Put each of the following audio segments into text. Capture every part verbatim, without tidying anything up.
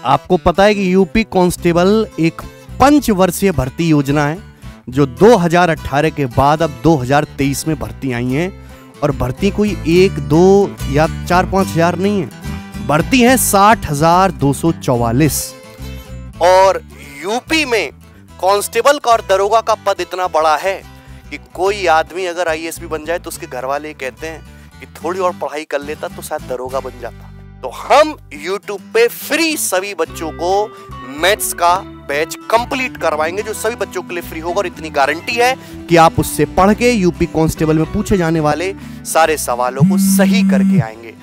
आपको पता है कि यूपी कांस्टेबल एक पंचवर्षीय भर्ती योजना है जो दो हज़ार अठारह के बाद अब दो हज़ार तेईस में भर्ती आई हैं। और भर्ती कोई एक दो या चार पाँच हजार नहीं है, भर्ती है साठ हजार दो सौ चौवालीस। और यूपी में कांस्टेबल का और दरोगा का पद इतना बड़ा है कि कोई आदमी अगर आई ए एस भी बन जाए तो उसके घर वाले कहते हैं कि थोड़ी और पढ़ाई कर लेता तो शायद दरोगा बन जाता। तो हम यूट्यूब पे फ्री सभी बच्चों को मैथ्स का बैच कंप्लीट करवाएंगे जो सभी बच्चों के लिए फ्री होगा। और इतनी गारंटी है कि आप उससे पढ़ के यूपी कांस्टेबल में पूछे जाने वाले सारे सवालों को सही करके आएंगे।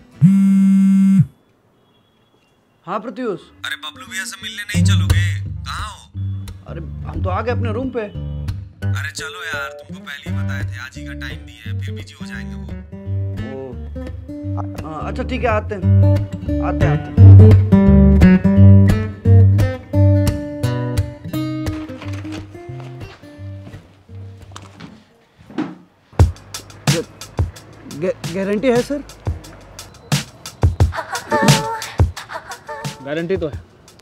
हाँ प्रत्युष। अरे बबलू भैया से मिलने नहीं चलोगे? कहाँ हो? अरे हम तो आ गए अपने रूम पे। अरे चलो यार, तुमको पहले ही बताए थे, आज ही का टाइम दिए हैं, फिर बिजी हो जाएंगे वो। ओ, अच्छा ठीक है, आते हैं आते हैं आते गारंटी है सर? गारंटी तो है,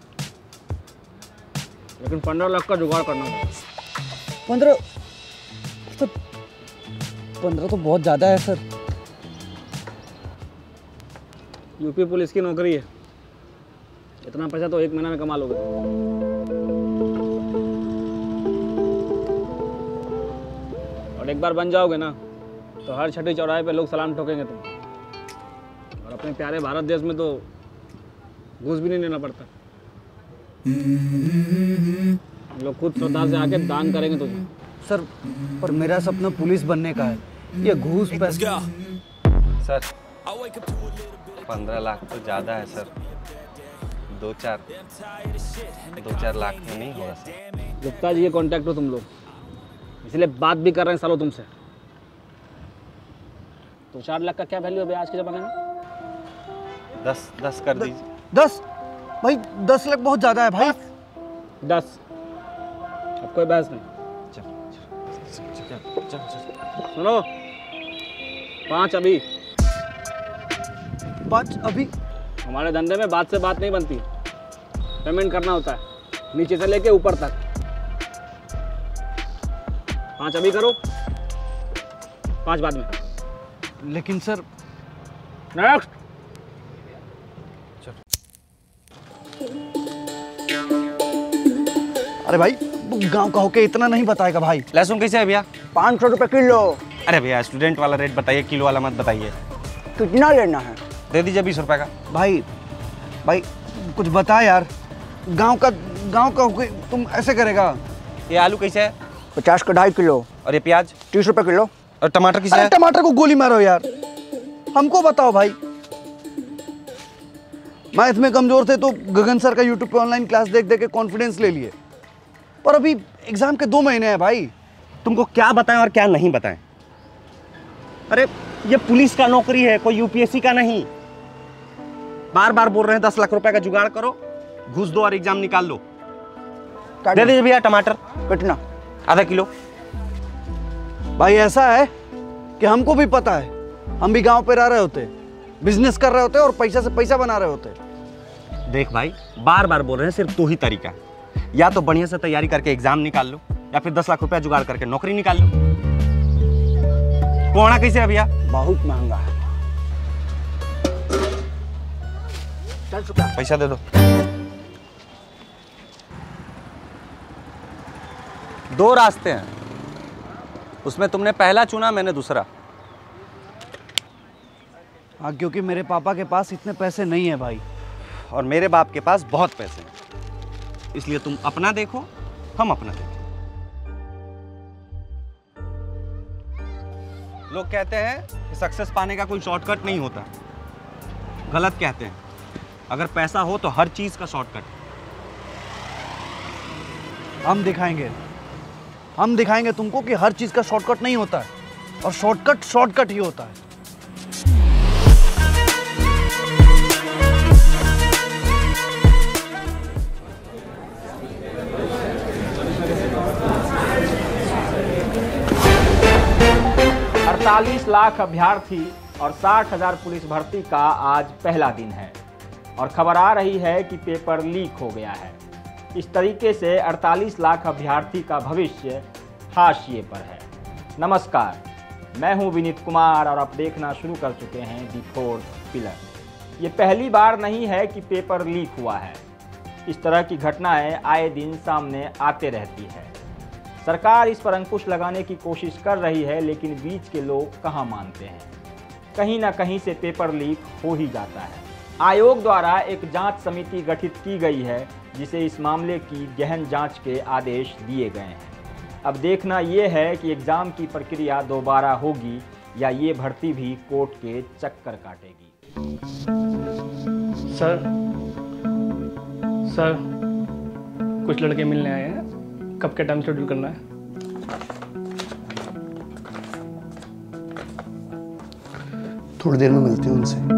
लेकिन पंद्रह लाख का जुगाड़ करना होगा। पंद्रह तो पंद्रह तो बहुत ज़्यादा है सर। यूपी पुलिस की नौकरी है, इतना पैसा तो एक महीना में कमा लोगे। और एक बार बन जाओगे ना तो हर छठी चौराहे पे लोग सलाम ठोकेंगे तुम। और अपने प्यारे भारत देश में तो घूस भी नहीं लेना पड़ता, लोग खुद श्रद्धा से आके दान करेंगे तुझे। सर पर मेरा सपना पुलिस बनने का है, ये घूस पैसा। सर पंद्रह लाख तो ज़्यादा है सर, दो चार दो चार लाख में नहीं होगा सर। गुप्ता जी के कॉन्टैक्ट हो तुम लोग, इसलिए बात भी कर रहे हैं सालों तुमसे। तो चार लाख का क्या वैल्यू है आज के ज़माने में? दस दस कर दीजिए। दस? भाई दस लाख बहुत ज़्यादा है भाई। दस? अब कोई बहस नहीं। चल चल चल चल सुनो, पाँच अभी। पाँच अभी? हमारे धंधे में बात से बात नहीं बनती, पेमेंट करना होता है नीचे से लेके ऊपर तक। पाँच अभी करो, पाँच बाद में। लेकिन सर नेक्स्ट। अरे भाई गांव का होके इतना नहीं बताएगा भाई। लहसुन कैसे है भैया? पाँच सौ रुपये किलो। अरे भैया स्टूडेंट वाला रेट बताइए, किलो वाला मत बताइए। कितना लेना है? दे दीजिए बीस रुपए का। भाई भाई कुछ बता यार, गांव का गांव का होके तुम ऐसे करेगा? ये आलू कैसे है? पचास का ढाई किलो। और ये प्याज? तीस रुपये किलो। और टमाटर कैसे है? टमाटर को गोली मारो यार, हमको बताओ भाई। मैथ में कमजोर थे तो गगन सर का यूट्यूब पे ऑनलाइन क्लास देख देख के कॉन्फिडेंस ले लिए, पर अभी एग्जाम के दो महीने हैं भाई। तुमको क्या बताएं और क्या नहीं बताएं? अरे ये पुलिस का नौकरी है, कोई यू पी एस सी का नहीं। बार बार बोल रहे हैं दस लाख रुपए का जुगाड़ करो, घुस दो और एग्जाम निकाल लो। दे दीजिए भैया टमाटर। कितना? आधा किलो। भाई ऐसा है कि हमको भी पता है, हम भी गांव पे रह रहे होते, बिजनेस कर रहे होते और पैसा से पैसा बना रहे होते। देख भाई बार बार बोल रहे हैं, सिर्फ दो ही तरीका है, या तो बढ़िया से तैयारी करके एग्जाम निकाल लो या फिर दस लाख रुपया जुगाड़ करके नौकरी निकाल लो। कोहड़ा कैसे है भैया? बहुत महंगा है। चल चुका। पैसा दे दो। दो रास्ते हैं, उसमें तुमने पहला चुना, मैंने दूसरा। हाँ क्योंकि मेरे पापा के पास इतने पैसे नहीं है भाई, और मेरे बाप के पास बहुत पैसे हैं, इसलिए तुम अपना देखो, हम अपना देखो। लोग कहते हैं कि सक्सेस पाने का कोई शॉर्टकट नहीं होता, गलत कहते हैं। अगर पैसा हो तो हर चीज का शॉर्टकट। हम दिखाएंगे हम दिखाएंगे तुमको कि हर चीज का शॉर्टकट नहीं होता है, और शॉर्टकट शॉर्टकट ही होता है। अड़तालीस लाख अभ्यर्थी और साठ हजार पुलिस भर्ती का आज पहला दिन है। और खबर आ रही है कि पेपर लीक हो गया है। इस तरीके से अड़तालीस लाख अभ्यर्थी का भविष्य हाशिए पर है। नमस्कार, मैं हूं विनीत कुमार और आप देखना शुरू कर चुके हैं दी फोर्थ पिलर। ये पहली बार नहीं है कि पेपर लीक हुआ है। इस तरह की घटनाएं आए दिन सामने आते रहती है। सरकार इस पर अंकुश लगाने की कोशिश कर रही है, लेकिन बीच के लोग कहां मानते हैं। कहीं ना कहीं से पेपर लीक हो ही जाता है। आयोग द्वारा एक जांच समिति गठित की गई है, जिसे इस मामले की गहन जांच के आदेश दिए गए हैं। अब देखना ये है कि एग्ज़ाम की प्रक्रिया दोबारा होगी या ये भर्ती भी कोर्ट के चक्कर काटेगी। सर सर कुछ लड़के मिलने आए हैं, कब के टाइम शेड्यूल करना है? थोड़ी देर में मिलते हैं उनसे।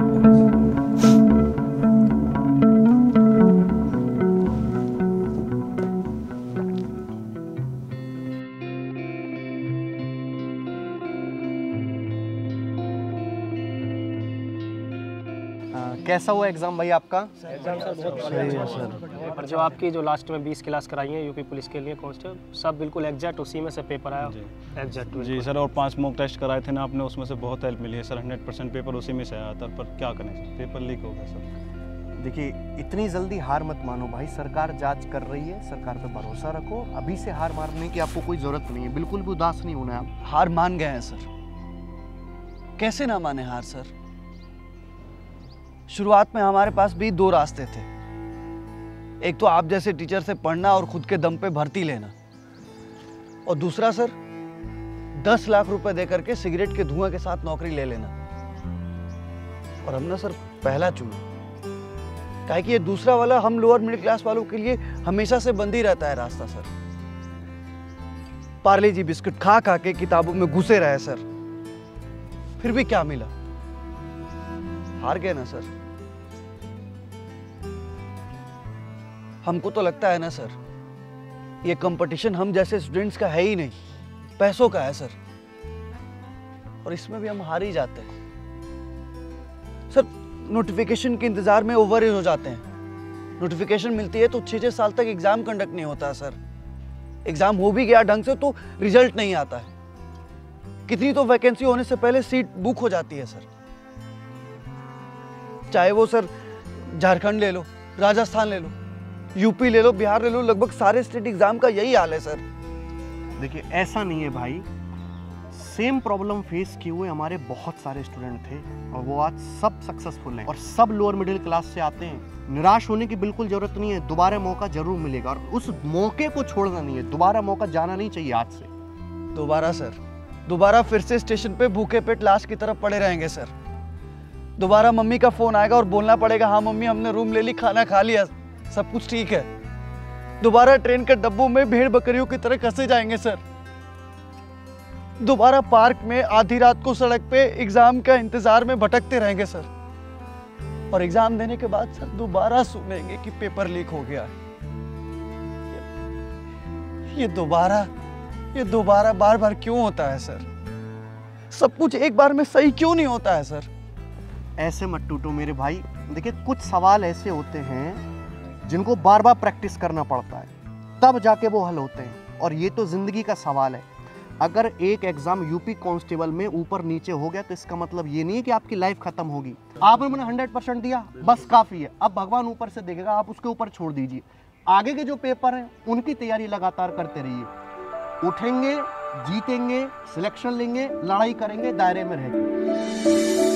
कैसा हुआ एग्जाम भाई आपका? एग्जाम सर बहुत सही है सर। और जो आपकी जो लास्ट में बीस क्लास कराई है यूपी पुलिस के लिए कांस्टेबल, सब बिल्कुल एग्जैक्ट उसी में से पेपर आया एग्जैक्ट जी सर। और पांच मॉक टेस्ट कराए थे ना आपने, उसमें से बहुत हेल्प मिली है सर। हंड्रेड परसेंट पेपर उसी में से आया था, पर क्या करें सर, पेपर लीक हो गया सर। देखिए, इतनी जल्दी हार मत मानो भाई। सरकार जांच कर रही है, सरकार पे भरोसा रखो। अभी से हार मारने की आपको कोई जरूरत नहीं है। बिल्कुल भी उदास नहीं होना है आप। हार मान गए हैं सर, कैसे ना माने हार सर। शुरुआत में हमारे पास भी दो रास्ते थे। एक तो आप जैसे टीचर से पढ़ना और खुद के दम पे भर्ती लेना, और दूसरा सर दस लाख रुपए दे करके सिगरेट के धुआं के साथ नौकरी ले लेना। और हमने सर पहला चुना, काहे कि ये दूसरा वाला हम लोअर मिडिल क्लास वालों के लिए हमेशा से बंद ही रहता है रास्ता सर। पार्ले जी बिस्कुट खा खा के किताबों में घुसे रहे सर, फिर भी क्या मिला? हार गए ना सर। हमको तो लगता है ना सर, ये कंपटीशन हम जैसे स्टूडेंट्स का है ही नहीं, पैसों का है सर। और इसमें भी हम हार ही जाते हैं सर। नोटिफिकेशन के इंतजार में ओवर एज हो जाते हैं। नोटिफिकेशन मिलती है तो छह छह साल तक एग्जाम कंडक्ट नहीं होता सर। एग्जाम हो भी गया ढंग से तो रिजल्ट नहीं आता है। कितनी तो वैकेंसी होने से पहले सीट बुक हो जाती है सर। चाहे वो सर झारखंड ले लो, राजस्थान ले लो, यूपी ले लो, बिहार ले लो, लगभग सारे स्टेट एग्जाम का यही हाल है सर। देखिए, ऐसा नहीं है भाई। सेम प्रॉब्लम फेस किए हुए हमारे बहुत सारे स्टूडेंट थे और वो आज सब सक्सेसफुल हैं और सब लोअर मिडिल क्लास से आते हैं। निराश होने की बिल्कुल जरूरत नहीं है। दोबारा मौका जरूर मिलेगा और उस मौके को छोड़ना नहीं है। दोबारा मौका जाना नहीं चाहिए आज से। दोबारा सर, दोबारा फिर से स्टेशन पे भूखे पेट लाश की तरफ पड़े रहेंगे सर। दोबारा मम्मी का फोन आएगा और बोलना पड़ेगा, हाँ मम्मी हमने रूम ले ली, खाना खा लिया, सब कुछ ठीक है। दोबारा ट्रेन के डब्बों में भेड़ बकरियों की तरह कसे जाएंगे सर। दोबारा पार्क में आधी रात को सड़क पे एग्जाम का इंतजार में भटकते रहेंगे सर। और एग्जाम देने के बाद सर दोबारा सुनेंगे कि पेपर लीक हो गया। ये दोबारा ये दोबारा बार बार क्यों होता है सर? सब कुछ एक बार में सही क्यों नहीं होता है सर? ऐसे मत टूटो मेरे भाई। देखिए, कुछ सवाल ऐसे होते हैं जिनको बार बार प्रैक्टिस करना पड़ता है, तब जाके वो हल होते हैं। और ये तो जिंदगी का सवाल है। अगर एक एग्जाम यूपी कांस्टेबल में ऊपर नीचे हो गया तो इसका मतलब ये नहीं है कि आपकी लाइफ खत्म होगी। आपने मैंने हंड्रेड परसेंट दिया, बस काफी है। अब भगवान ऊपर से देखेगा, आप उसके ऊपर छोड़ दीजिए। आगे के जो पेपर हैं उनकी तैयारी लगातार करते रहिए। उठेंगे, जीतेंगे, सिलेक्शन लेंगे, लड़ाई करेंगे, दायरे में रहेंगे।